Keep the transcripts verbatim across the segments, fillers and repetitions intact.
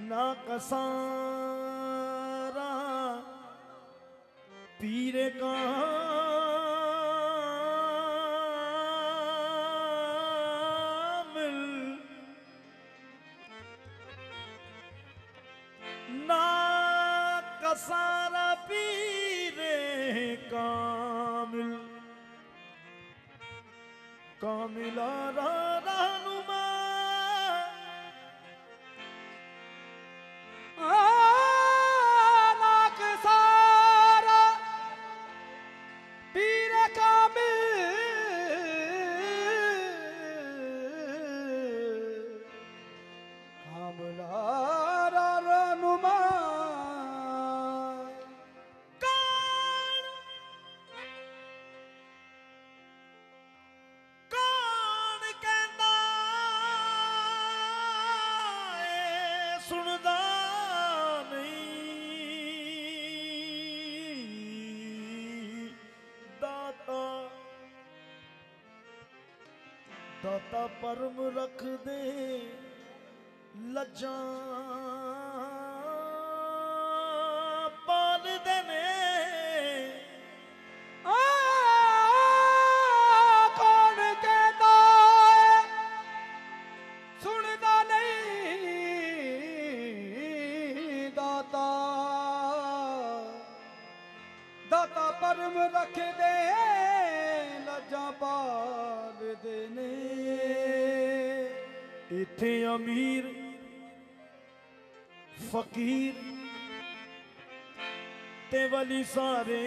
ना कसारा पीरे कामिल ना कसारा पीरे कामिल कामिला रहनुमा दाता परम रख दे लज्जा पाल देने आ कौन कहता है सुनता नहीं दाता दाता परम रख दे लज्जा पाल देने इथे अमीर फकीर ते वली सारे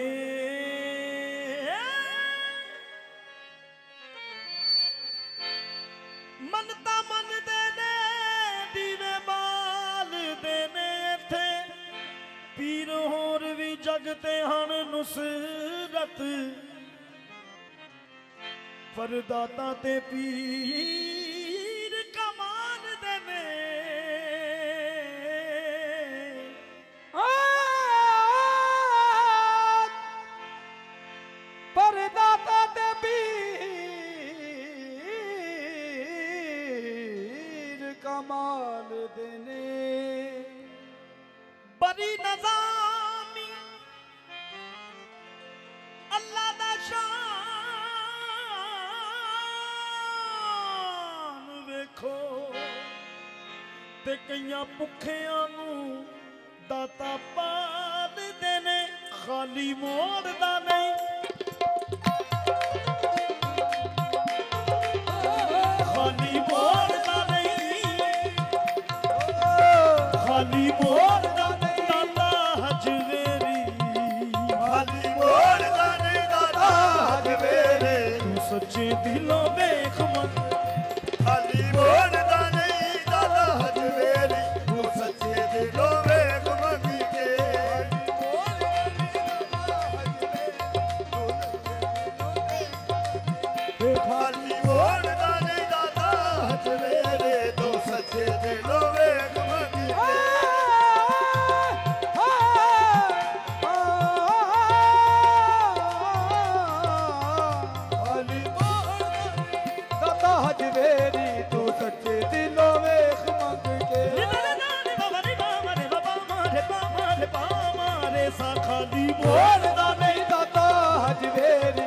मनता मन देने दीवे बाल देने इथे पीर होर भी जगते हन नुसरत पर दाता ते पीर कमाल देने पर दाता ते पीर कमाल देने बड़ी नज़ामी अल्लाह दा शान वेखो ते कईयां भुखियां नूं दाता पाल देने खाली मोड़दा नहीं खाली मोड़दा नहीं खाली मोड़दा नहीं दाता हजवेरी खाली मोड़दा नहीं दाता हजवेरी तू सच्चे दिलों वेख मन खाली मोड़दा नहीं दाता हजवेरी तू सच्चे दिलों वेख मंगी के खाली मोड़दा नहीं दाता हजवेरी तू सच्चे दिलों वेख मंगी के हजवेरी तू सच्चे दिलों वेख मंग के खाली मोड़दा नहीं दाता हजवेरी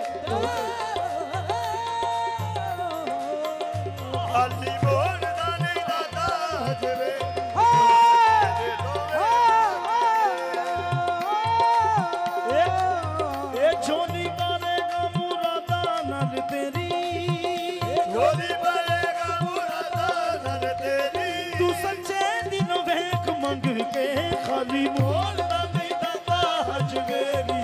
खाली मोड़दा नहीं दाता हजवेरी ए झोली मारेगा मुरादा नल तेरी झोली मारेगा मुरादा नल तेरी तू सच्चे दिलों वेख मंग के खाली मोड़दा नहीं दाता हजवेरी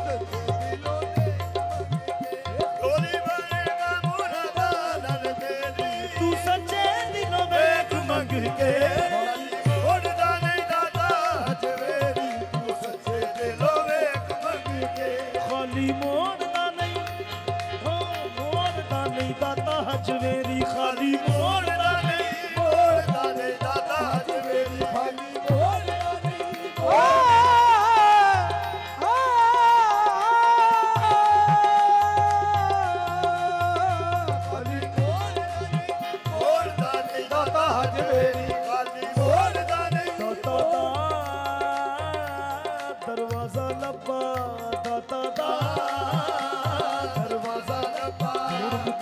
झोली मारेगा मुरादा नल तेरी तू सच्चे दिलों वेख मंग के मोड़दा नहीं दाता हजवेरी तू सच्चे दिलों वेख मंगी के खाली मोड़दा नहीं हो मोड़दा नहीं दाता हजवेरी खाली मोड़दा नहीं मोड़दा नहीं दाता हजवेरी खाली मोड़दा नहीं मोड़दा नहीं दाता हजवेरी खाली मोड़दा नहीं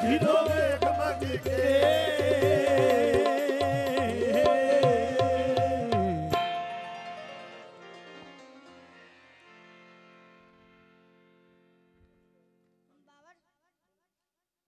ਦਿਲੋਂ ਵੇਖ ਮੰਗ ਕੇ